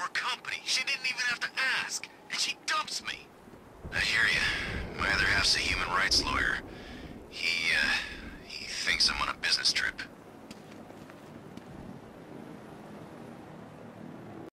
her company. She didn't even have to ask. And she dumps me.